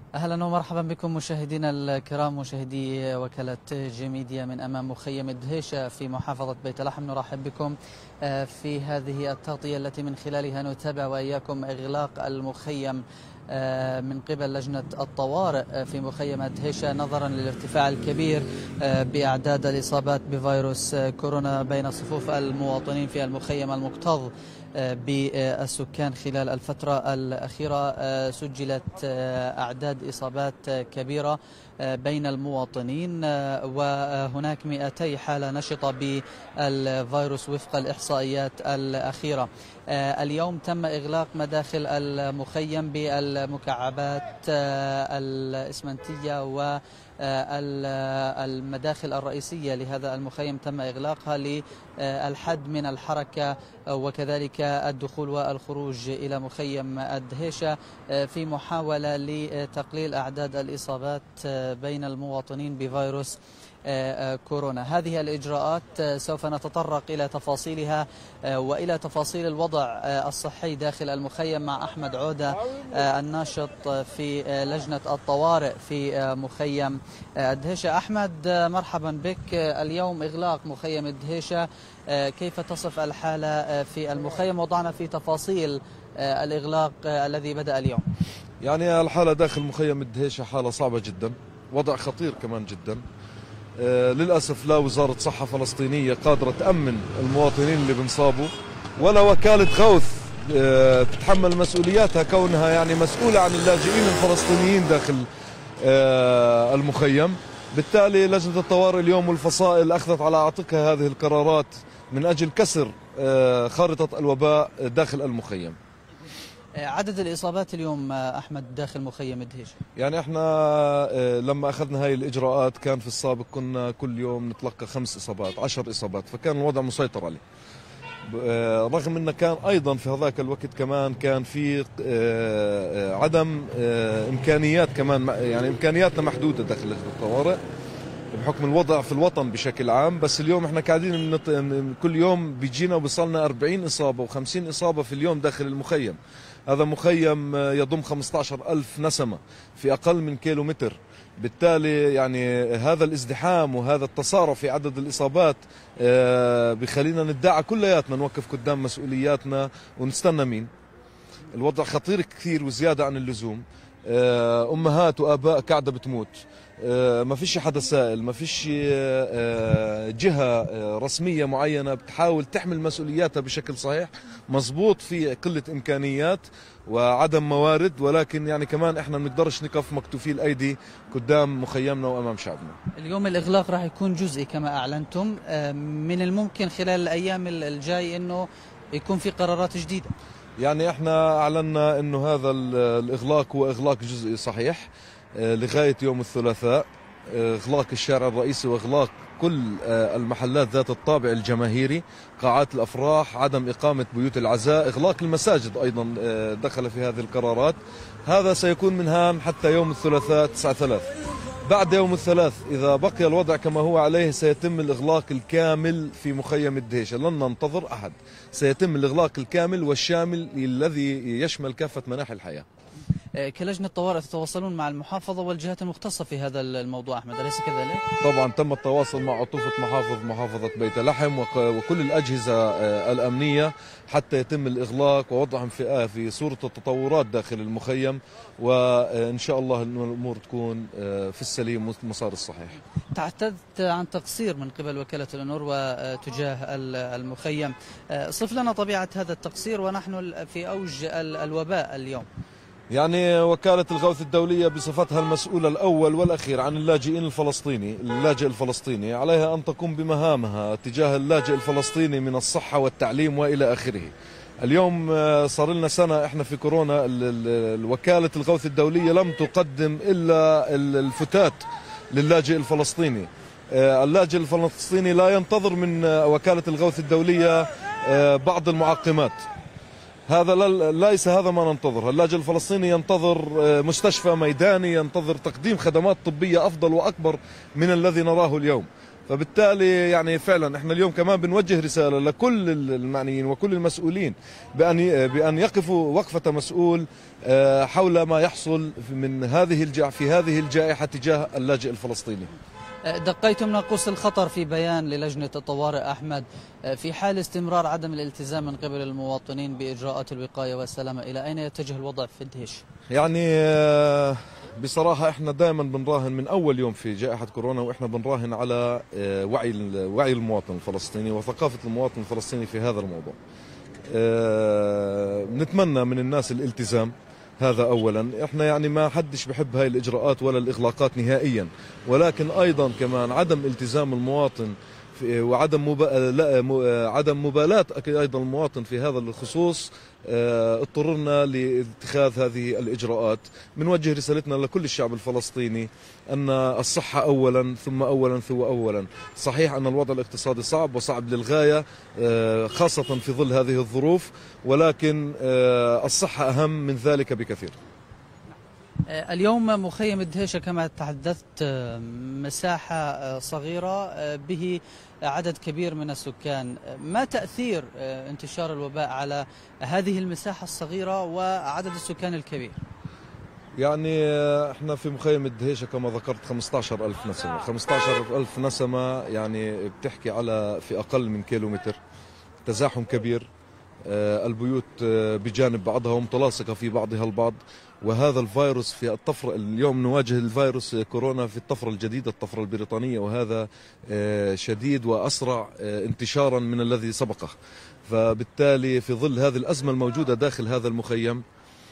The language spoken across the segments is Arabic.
أهلا ومرحبا بكم مشاهدينا الكرام، مشاهدي وكالة جي ميديا من أمام مخيم دهيشة في محافظة بيت لحم. نرحب بكم في هذه التغطية التي من خلالها نتابع وإياكم إغلاق المخيم من قبل لجنة الطوارئ في مخيم دهيشة نظرا للارتفاع الكبير بأعداد الإصابات بفيروس كورونا بين صفوف المواطنين في المخيم المكتظ بالسكان. خلال الفترة الأخيرة سجلت أعداد إصابات كبيرة بين المواطنين، وهناك 200 حالة نشطة بالفيروس وفق الإحصائيات الأخيرة. اليوم تم إغلاق مداخل المخيم بالمكعبات الإسمنتية والمداخل الرئيسية لهذا المخيم تم إغلاقها للحد من الحركة وكذلك الدخول والخروج إلى مخيم الدهيشة في محاولة لتقليل أعداد الإصابات بين المواطنين بفيروس كورونا. هذه الإجراءات سوف نتطرق إلى تفاصيلها وإلى تفاصيل الوضع الصحي داخل المخيم مع أحمد عودة الناشط في لجنة الطوارئ في مخيم الدهيشة. أحمد، مرحبا بك. اليوم إغلاق مخيم الدهيشة، كيف تصف الحالة في المخيم؟ وضعنا في تفاصيل الإغلاق الذي بدأ اليوم. يعني الحالة داخل مخيم الدهيشة حالة صعبة جدا، وضع خطير كمان جدا. للأسف لا وزارة صحة فلسطينية قادرة تأمن المواطنين اللي بنصابوا، ولا وكالة غوث تتحمل مسؤولياتها كونها يعني مسؤولة عن اللاجئين الفلسطينيين داخل المخيم. بالتالي لجنة الطوارئ اليوم والفصائل أخذت على عاتقها هذه القرارات من أجل كسر خارطة الوباء داخل المخيم. عدد الإصابات اليوم أحمد داخل مخيم الدهيشة؟ يعني احنا لما أخذنا هاي الإجراءات كان في السابق كنا كل يوم نتلقى 5 إصابات 10 إصابات، فكان الوضع مسيطر عليه. رغم أنه كان أيضا في هذاك الوقت كمان كان في عدم إمكانيات، كمان يعني إمكانياتنا محدودة داخل لجنة الطوارئ بحكم الوضع في الوطن بشكل عام. بس اليوم احنا قاعدين كل يوم بيجينا وبيصلنا 40 إصابة و50 إصابة في اليوم داخل المخيم. هذا مخيم يضم 15,000 نسمة في أقل من كيلومتر. بالتالي يعني هذا الازدحام وهذا التسارع في عدد الإصابات بخلينا ندعى كلياتنا نوقف قدام مسؤولياتنا ونستنى مين. الوضع خطير كثير وزيادة عن اللزوم. أمهات وآباء قاعدة بتموت، ما فيش حدا سائل، ما فيش جهة رسمية معينة بتحاول تحمل مسؤولياتها بشكل صحيح مزبوط. في قلة إمكانيات وعدم موارد، ولكن يعني كمان احنا ما بنقدرش نقف مكتوفي الأيدي قدام مخيمنا وأمام شعبنا. اليوم الإغلاق راح يكون جزئي كما أعلنتم، من الممكن خلال الأيام الجاي أنه يكون في قرارات جديدة. يعني احنا أعلنا أنه هذا الإغلاق هو إغلاق جزئي صحيح لغاية يوم الثلاثاء. إغلاق الشارع الرئيسي وإغلاق كل المحلات ذات الطابع الجماهيري، قاعات الأفراح، عدم إقامة بيوت العزاء، إغلاق المساجد أيضا دخل في هذه القرارات. هذا سيكون من هام حتى يوم الثلاثاء 9/3. بعد يوم الثلاث إذا بقي الوضع كما هو عليه سيتم الإغلاق الكامل في مخيم الدهيشة، لن ننتظر أحد. سيتم الإغلاق الكامل والشامل الذي يشمل كافة مناحي الحياة. كلجنة طوارئ تتواصلون مع المحافظة والجهات المختصة في هذا الموضوع أحمد، أليس كذلك؟ طبعا تم التواصل مع عطوفة محافظة بيت لحم وكل الأجهزة الأمنية حتى يتم الإغلاق ووضعهم في صورة التطورات داخل المخيم، وإن شاء الله الأمور تكون في السليم والمسار الصحيح. تحدثت عن تقصير من قبل وكالة الأونروا تجاه المخيم، صف لنا طبيعة هذا التقصير ونحن في أوج الوباء اليوم. يعني وكالة الغوث الدولية بصفتها المسؤولة الأول والأخير عن اللاجئ الفلسطيني عليها أن تقوم بمهامها تجاه اللاجئ الفلسطيني من الصحة والتعليم وإلى آخره. اليوم صار لنا سنة إحنا في كورونا، وكالة الغوث الدولية لم تقدم إلا الفتات للاجئ الفلسطيني. اللاجئ الفلسطيني لا ينتظر من وكالة الغوث الدولية بعض المعقمات. هذا ليس هذا ما ننتظر. اللاجئ الفلسطيني ينتظر مستشفى ميداني، ينتظر تقديم خدمات طبية أفضل وأكبر من الذي نراه اليوم. فبالتالي يعني فعلا احنا اليوم كمان بنوجه رسالة لكل المعنيين وكل المسؤولين بأن يقفوا وقفة مسؤول حول ما يحصل من في هذه الجائحة تجاه اللاجئ الفلسطيني. دقيتم ناقوس الخطر في بيان للجنة الطوارئ أحمد، في حال استمرار عدم الالتزام من قبل المواطنين بإجراءات الوقاية والسلامة، إلى أين يتجه الوضع في الدهيش؟ يعني بصراحة احنا دائما بنراهن من أول يوم في جائحة كورونا، وإحنا بنراهن على وعي المواطن الفلسطيني وثقافة المواطن الفلسطيني في هذا الموضوع. نتمنى من الناس الالتزام، هذا أولا. إحنا يعني ما حدش بحب هاي الإجراءات ولا الإغلاقات نهائيا، ولكن أيضا كمان عدم التزام المواطن وعدم عدم مبالاة أيضا المواطن في هذا الخصوص اضطررنا لاتخاذ هذه الإجراءات. بنوجه رسالتنا لكل الشعب الفلسطيني أن الصحة أولا ثم أولا ثم أولا. صحيح أن الوضع الاقتصادي صعب وصعب للغاية خاصة في ظل هذه الظروف، ولكن الصحة أهم من ذلك بكثير. اليوم مخيم الدهيشة كما تحدثت مساحة صغيرة به عدد كبير من السكان، ما تأثير انتشار الوباء على هذه المساحة الصغيرة وعدد السكان الكبير؟ يعني احنا في مخيم الدهيشة كما ذكرت 15,000 نسمة. 15,000 نسمة يعني بتحكي على في أقل من كيلومتر، تزاحم كبير، البيوت بجانب بعضها ومتلاصقة في بعضها البعض. وهذا الفيروس في الطفرة اليوم نواجه الفيروس كورونا في الطفرة الجديدة، الطفرة البريطانية، وهذا شديد وأسرع انتشارا من الذي سبقه. فبالتالي في ظل هذه الأزمة الموجودة داخل هذا المخيم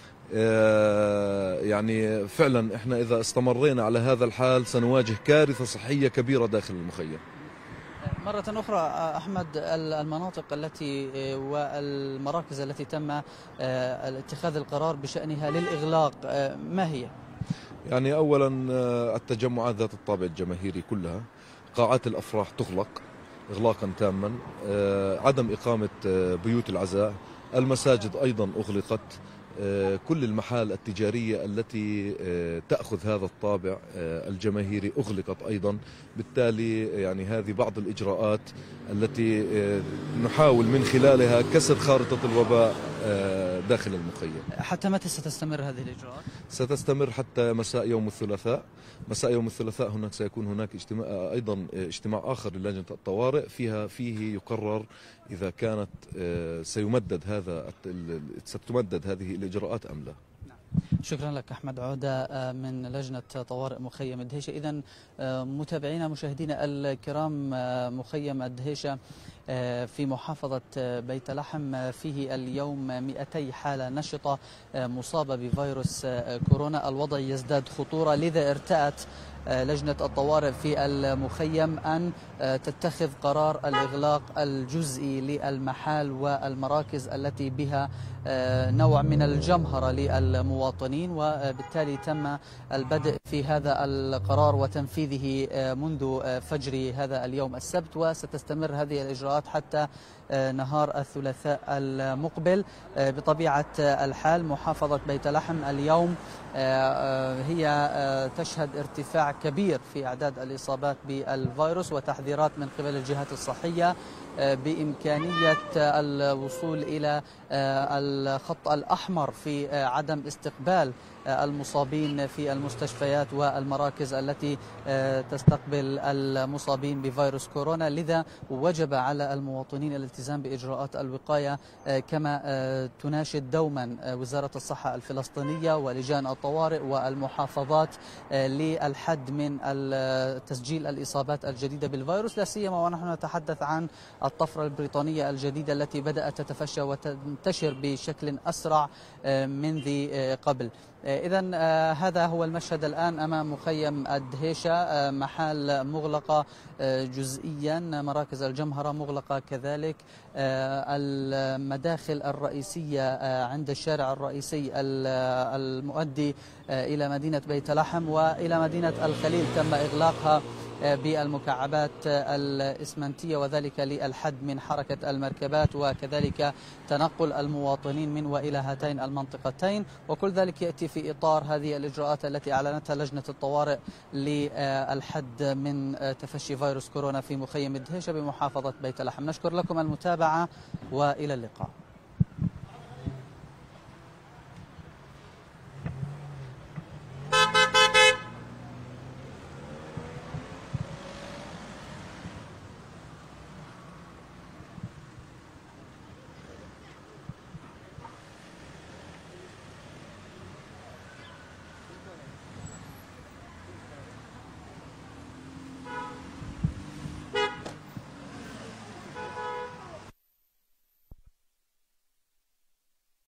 يعني فعلا احنا إذا استمرينا على هذا الحال سنواجه كارثة صحية كبيرة داخل المخيم. مرة أخرى أحمد، المناطق التي والمراكز التي تم اتخاذ القرار بشأنها للإغلاق ما هي؟ يعني أولا التجمعات ذات الطابع الجماهيري كلها، قاعات الأفراح تغلق إغلاقا تاما، عدم إقامة بيوت العزاء، المساجد أيضا أغلقت، كل المحال التجارية التي تأخذ هذا الطابع الجماهيري أغلقت أيضا. بالتالي يعني هذه بعض الإجراءات التي نحاول من خلالها كسر خارطة الوباء داخل المخيم. حتى متى ستستمر هذه الإجراءات؟ ستستمر حتى مساء يوم الثلاثاء. مساء يوم الثلاثاء سيكون هناك اجتماع آخر للجنة الطوارئ فيه يقرر إذا كانت ستمدد هذه الإجراءات أم لا. شكرا لك أحمد عودة من لجنة طوارئ مخيم الدهيشة. إذن متابعينا مشاهدينا الكرام، مخيم الدهيشة في محافظة بيت لحم فيه اليوم 200 حالة نشطة مصابة بفيروس كورونا. الوضع يزداد خطورة، لذا ارتأت لجنة الطوارئ في المخيم أن تتخذ قرار الإغلاق الجزئي للمحال والمراكز التي بها نوع من الجمهرة للمواطنين، وبالتالي تم البدء في هذا القرار وتنفيذه منذ فجر هذا اليوم السبت، وستستمر هذه الإجراءات حتى نهار الثلاثاء المقبل. بطبيعة الحال محافظة بيت لحم اليوم هي تشهد ارتفاع كبير في أعداد الإصابات بالفيروس، وتحذيرات من قبل الجهات الصحية بإمكانية الوصول إلى الخط الأحمر في عدم استقبال المصابين في المستشفيات والمراكز التي تستقبل المصابين بفيروس كورونا. لذا وجب على المواطنين الالتزام بإجراءات الوقاية كما تناشد دوما وزارة الصحة الفلسطينية ولجان الطوارئ والمحافظات للحد من تسجيل الإصابات الجديدة بالفيروس، لا سيما ونحن نتحدث عن الطفرة البريطانية الجديدة التي بدأت تتفشى وتنتشر بشكل أسرع من ذي قبل. إذن هذا هو المشهد الآن أمام مخيم الدهيشة، محال مغلقة جزئيا، مراكز الجمهرة مغلقة كذلك، المداخل الرئيسية عند الشارع الرئيسي المؤدي إلى مدينة بيت لحم وإلى مدينة الخليل تم إغلاقها بالمكعبات الإسمنتية، وذلك للحد من حركة المركبات وكذلك تنقل المواطنين من وإلى هاتين المنطقتين. وكل ذلك يأتي في إطار هذه الإجراءات التي أعلنتها لجنة الطوارئ للحد من تفشي فيروس كورونا في مخيم الدهيشة بمحافظة بيت لحم. نشكر لكم المتابعة وإلى اللقاء.